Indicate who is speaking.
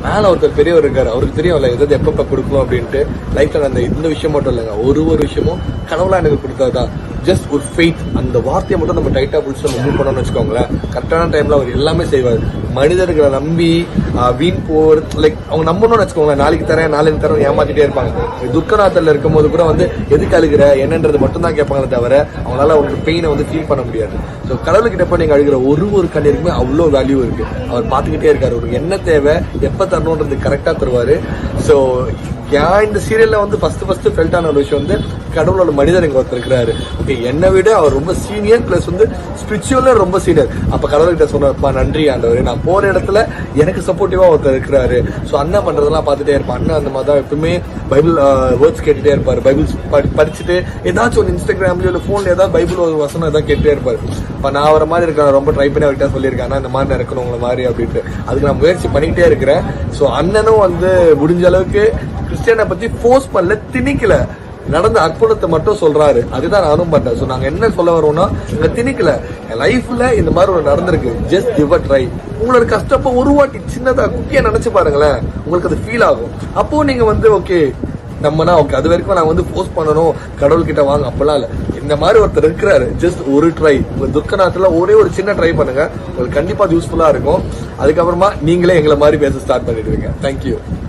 Speaker 1: மேல ஒருத்தர் பெரியவர் இருக்காரு, அவருக்கு தெரியும்ல எதாவது எப்பப்ப கொடுக்கணும் அப்படின்ட்டு. லைஃப்ல அந்த இந்த விஷயம் மட்டும் இல்லைங்க, ஒரு விஷயமும் கடவுளா எனக்கு கொடுத்ததுதான். ஜஸ்ட் ஒரு ஃபெய்த், அந்த வார்த்தையை மட்டும் நம்ம டைட்டா பிடிச்சி நம்ம மூவ் பண்ணோம்னு வச்சுக்கோங்களேன், கரெக்டான டைம்ல அவர் எல்லாமே செய்வார். மனிதர்களை நம்பி வீண் போர் லைக் அவங்க நம்பணும்னு வச்சுக்கோங்களேன், நாளைக்கு தரேன் நாளைக்கு தரேன் ஏமாத்திட்டே இருப்பாங்க. துர்க்கநாத்தல்ல இருக்கும் போது கூட வந்து எதுக்கு அழுகிற என்னன்றது மட்டும் தான் கேட்பாங்களே தவிர அவங்களால ஒரு பெயினை வந்து ஃபீல் பண்ண முடியாது. ஸோ கடவுள்கிட்ட போய் நீங்க அழுகிற ஒரு கண்ணீருக்குமே அவ்வளோ வேல்யூ இருக்கு. அவர் பார்த்துக்கிட்டே இருக்காரு, ஒரு என்ன தேவை எப்ப தரணுன்றது கரெக்டா தருவாரு. ஸோ இந்த சீரியல்ல வந்து ஃபர்ஸ்ட் ஃபெல்ட் ஆன ஒரு விஷயம் வந்து கடவுளோட மனிதர் இங்க ஒருத்தர் இருக்கிறாரு. ஓகே, என்னை விட அவர் ரொம்ப சீனியர் பிளஸ் வந்து ஸ்பிரிச்சுவலா ரொம்ப சீனியர். அப்ப கடவுள்கிட்ட சொன்னப்பா நன்றி ஆண்டவர், நான் போற இடத்துல எனக்கு சப்போர்ட்டிவா ஒருத்தர் இருக்கிறாரு. ஸோ அண்ணன் பண்றதெல்லாம் பார்த்துட்டே இருப்பான். அண்ணன் அந்த மாதிரி தான் எப்பவுமே பைபிள் வேர்ட்ஸ் கேட்டுட்டே இருப்பாரு. பைபிள் படிச்சுட்டு ஏதாச்சும் ஒரு இன்ஸ்டாகிராம்லயோ இல்ல போன்ல ஏதாவது பைபிள் ஒரு வசனம் ஏதாவது கேட்டுட்டே இருப்பாரு. இப்ப நான் அவரை மாதிரி இருக்கேன், ரொம்ப ட்ரை பண்ணி அவர்கிட்ட சொல்லியிருக்கேன் இந்த மாதிரி இருக்கணும் உங்களை மாதிரி அப்படின்ட்டு. அதுக்கு நான் முயற்சி பண்ணிக்கிட்டே இருக்கிறேன். ஸோ அண்ணனும் வந்து முடிஞ்ச அளவுக்கு கிறிஸ்டியனை பத்தி போர்ஸ் பண்ணல, திணிக்கல, நடந்த அற்புதத்தை மட்டும் சொல்றாரு. அதுதான் நானும் பண்ணேன். சோ நாங்க என்ன சொல்ல வரோம்னா, இங்க திணிக்கல, என் லைஃப்ல இந்த மாதிரி ஒரு நடந்திருக்கு, ஜஸ்ட் கிவ் அ ட்ரை. உங்களோட கஷ்டப்ப ஒரு வாட்டி சின்னதா குட்டியா நினைச்சு பாருங்களேன், உங்களுக்கு அது ஃபீல் ஆகும். அப்போ நீங்க வந்து ஓகே நம்மனா ஓகே, அது வரைக்கும் நான் வந்து போஸ்ட் பண்ணணும் கடவுள் கிட்ட வாங்க அப்பெல்லாம் இல்ல. இந்த மாதிரி ஒருத்தர் இருக்கிறாரு, ஜஸ்ட் ஒரு ட்ரை. உங்க துர்க்கநாத்துல ஒரே ஒரு சின்ன ட்ரை பண்ணுங்க, உங்களுக்கு கண்டிப்பா யூஸ்ஃபுல்லா இருக்கும். அதுக்கப்புறமா நீங்களே எங்களை மாதிரி பேச ஸ்டார்ட் பண்ணிடுவீங்க. தேங்க்யூ.